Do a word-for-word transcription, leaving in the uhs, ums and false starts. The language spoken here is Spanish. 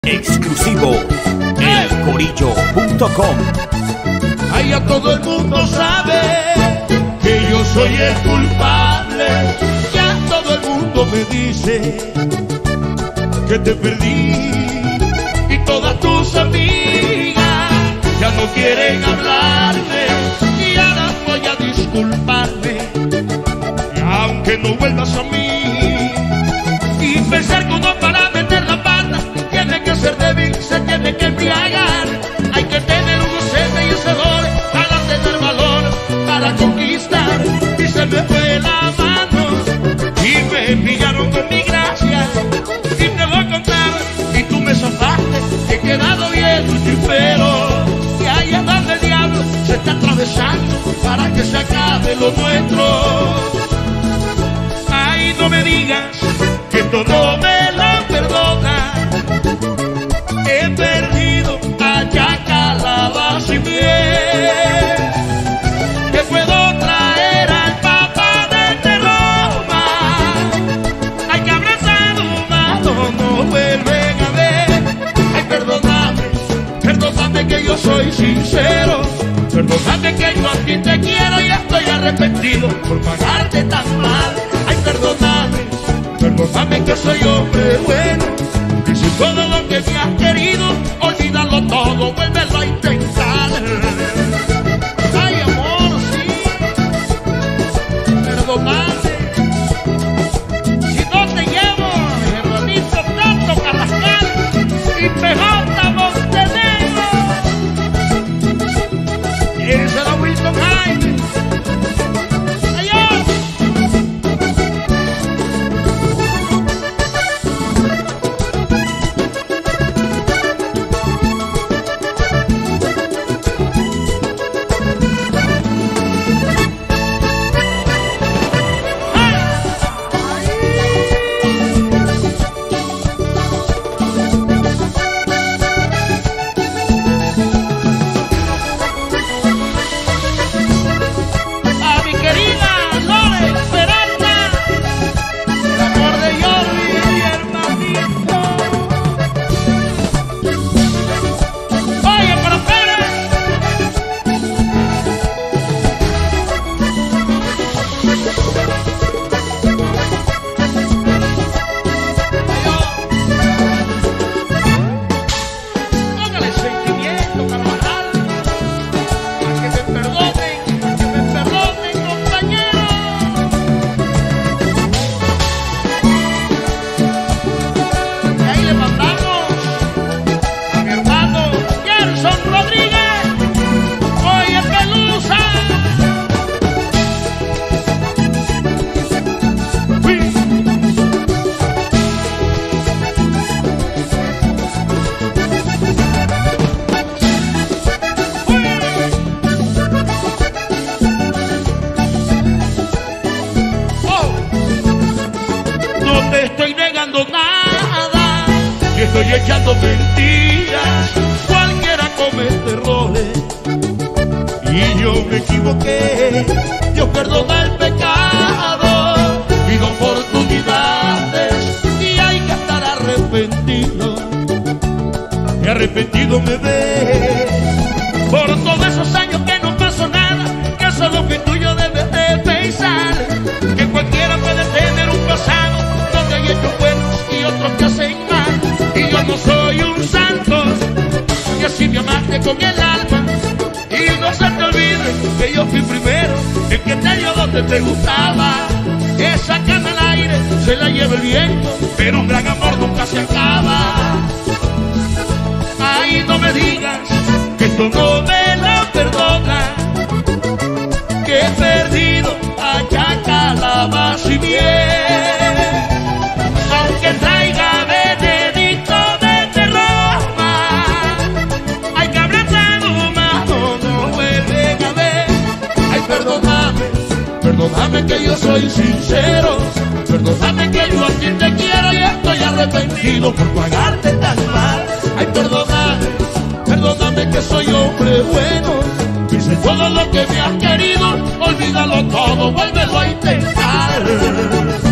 Exclusivo el corillo punto com. Ay, ya todo el mundo sabe que yo soy el culpable. Ya todo el mundo me dice que te perdí. Y todas tus amigas ya no quieren hablarme. Y ahora voy a disculparme. Y aunque no vuelvas a mí, y pensar que uno para meter la pata tiene que ser débil, se tiene que embriagar. Hay que tener unos embellecedores para tener valor, para conquistar. Y se me fue la mano y me pillaron con mi gracia. Y te voy a contar, y tú me zafaste, que he quedado viejo y tripero. Y ahí es donde el diablo se está atravesando para que se acabe lo nuestro. Ay, no me digas que esto no me lo perdona. He perdido allá calabaza y miel. Que puedo traer al papá de Roma. Ay, que abrazado humano no vuelven a ver. Ay, perdóname, perdóname que yo soy sincero. Perdóname que yo a ti te quiero y estoy arrepentido por pagarte tan mal. Ay, perdóname, perdóname que soy hombre bueno. Y si todo lo que me has querido, olvídalo todo, vuélvelo a intentar. Ay, amor, sí, perdóname. Si no te llevo, hermanito Tato Carrascal y P J Montenegro. Ese era Wilson Jaime. Adiós. Nada, y estoy echando mentiras. Cualquiera comete errores y yo me equivoqué. Dios perdona el pecado, pido oportunidades y hay que estar arrepentido. Y arrepentido me ve por todos esos años que no pasó nada, que eso es lo que tú y yo debes de pensar, que cualquiera puede tener un pasado donde hay hechos buenos y otros que hacen mal. Y yo no soy un santo, que así me amaste con el alma. Y no se te olvide que yo fui primero, el que te dio donde te gustaba. Esa cama al aire se la lleva el viento, pero un gran amor nunca se acaba. Ay, no me digas que esto no me lo perdona, que he perdido allá calabaza y miel. Aunque traiga Benedicto desde Roma, hay que abrazar humano, no vuelven a ver. Ay, perdóname, perdóname que yo soy sincero. Perdóname que yo a ti te quiero y estoy arrepentido por pagarte tan mal. Ay, perdóname, perdóname que soy hombre bueno. Hice todo lo que me has querido, olvídalo todo, vuélvelo a intentar.